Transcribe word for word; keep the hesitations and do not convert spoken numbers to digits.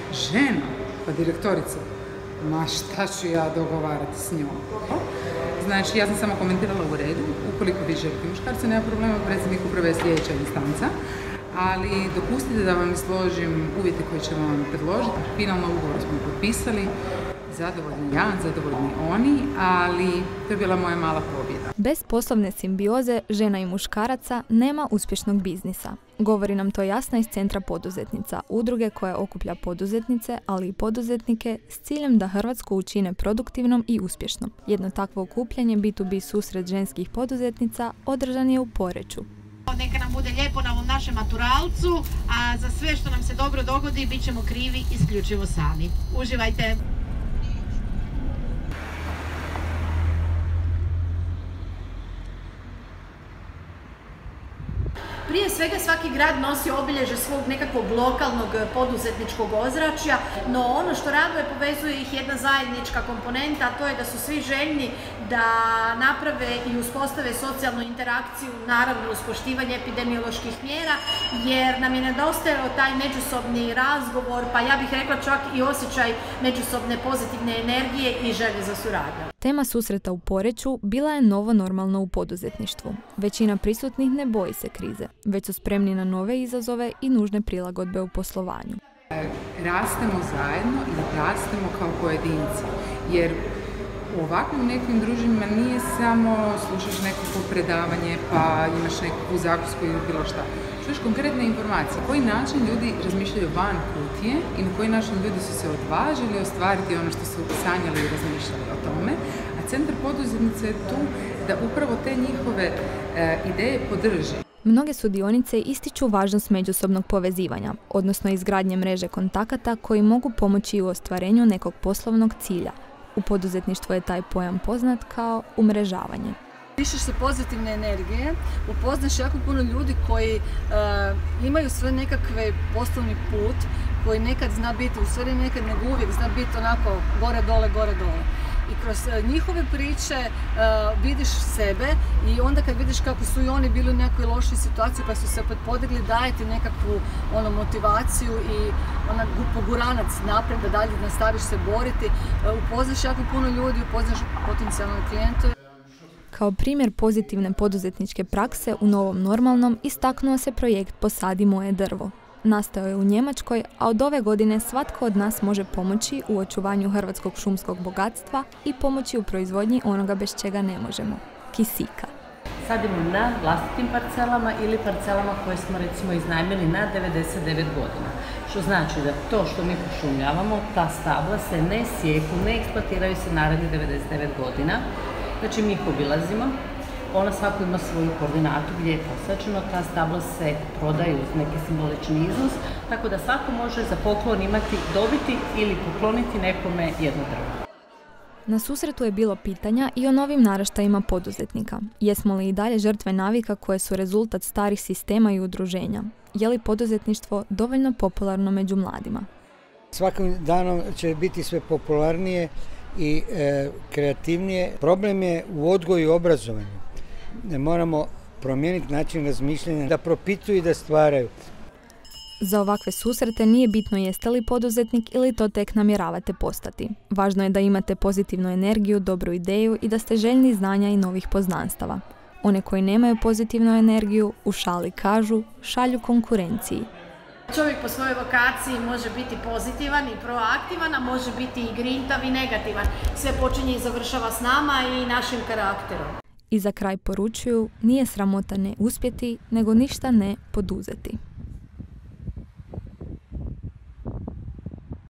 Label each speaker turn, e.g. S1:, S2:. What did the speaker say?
S1: Žena, pa direktorica, ma šta ću ja dogovarati s njom? Znači, ja sam samo komentirala u redu, ukoliko vi želite muškarca, nema problema, predsjednik uprave je sljedeća instanca, ali dopustite da vam izložim uvjete koje ćemo vam predložiti. Finalno ugovor smo potpisali, zadovoljni ja, zadovoljni oni, ali to je bila moja mala pobjeda.
S2: Bez poslovne simbioze žena i muškaraca nema uspješnog biznisa. Govori nam to jasna iz Centra poduzetnica, udruge koja okuplja poduzetnice, ali i poduzetnike s ciljem da Hrvatsku učine produktivnom i uspješnom. Jedno takvo okupljanje bi to bi susret ženskih poduzetnica održan je u Poreču.
S3: Neka nam bude lijepo na ovom našem maturalcu, a za sve što nam se dobro dogodi bit ćemo krivi isključivo sami. Uživajte!
S4: Prije svega svaki grad nosi obilježje svog nekakvog lokalnog poduzetničkog ozračja, no ono što raduje povezuje ih jedna zajednička komponenta, a to je da su svi željni da naprave i uspostave socijalnu interakciju, naravno uz poštivanje epidemioloških mjera, jer nam je nedostajao taj međusobni razgovor, pa ja bih rekla čak i osjećaj međusobne pozitivne energije i želje za suradnju.
S2: Tema susreta u Poreču bila je novo normalno u poduzetništvu. Većina prisutnih ne boji se krize, već su spremni na nove izazove i nužne prilagodbe u poslovanju.
S1: Rastemo zajedno i rastemo kao pojedinci, jer u ovakvim nekim druženjima nije samo slušaš nekako predavanje pa imaš nekakvu zakusku ili bilo šta. Čuješ konkretne informacije, koji način ljudi razmišljaju van kutije i na koji način ljudi su se odvažili ostvariti ono što su sanjali i razmišljali o tome, a Centar poduzetnice je tu da upravo te njihove e, ideje podrži.
S2: Mnoge sudionice ističu važnost međusobnog povezivanja, odnosno izgradnje mreže kontakata koji mogu pomoći u ostvarenju nekog poslovnog cilja. U poduzetništvu je taj pojam poznat kao umrežavanje.
S5: Dišeš se pozitivne energije, upoznaš jako puno ljudi koji uh, imaju sve nekakve poslovni put, koji nekad zna biti, u stvari nekad nego uvijek zna biti onako gore dole, gore dole. I kroz uh, njihove priče uh, vidiš sebe i onda kad vidiš kako su i oni bili u nekoj lošoj situaciji pa su se opet podigli, daje ti nekakvu ono, motivaciju i ona poguranac naprijed da dalje nastaviš se boriti. Uh, upoznaš jako puno ljudi, upoznaš potencijalnog klijentu.
S2: Kao primjer pozitivne poduzetničke prakse u novom normalnom istaknuo se projekt Posadi moje drvo. Nastao je u Njemačkoj, a od ove godine svatko od nas može pomoći u očuvanju hrvatskog šumskog bogatstva i pomoći u proizvodnji onoga bez čega ne možemo – kisika.
S6: Sadimo na vlastitim parcelama ili parcelama koje smo recimo iznajmili na devedeset devet godina. Što znači da to što mi pošumljavamo, ta stabla se ne sijeku, ne eksploatiraju se narednih devedeset devet godina. Znači mi ih obilazimo, ona svako ima svoju koordinatu gdje je posađeno, ta stabla se prodaju uz neki simbolični iznos, tako da svako može za poklon imati, dobiti ili pokloniti nekome jedno drvo.
S2: Na susretu je bilo pitanja i o novim naraštajima poduzetnika. Jesmo li i dalje žrtve navika koje su rezultat starih sistema i udruženja? Je li poduzetništvo dovoljno popularno među mladima?
S7: Svakim danom će biti sve popularnije i e, kreativnije. Problem je u odgoju i obrazovanju. Ne moramo promijeniti način razmišljanja, da propituju i da stvaraju.
S2: Za ovakve susrete nije bitno jeste li poduzetnik ili to tek namjeravate postati. Važno je da imate pozitivnu energiju, dobru ideju i da ste željni znanja i novih poznanstava. One koji nemaju pozitivnu energiju, u šali kažu, šalju konkurenciji.
S4: Čovjek po svojoj vokaciji može biti pozitivan i proaktivan, a može biti i grintav i negativan. Sve počinje i završava s nama i našim karakterom.
S2: I za kraj poručuju, nije sramota ne uspjeti, nego ništa ne poduzeti.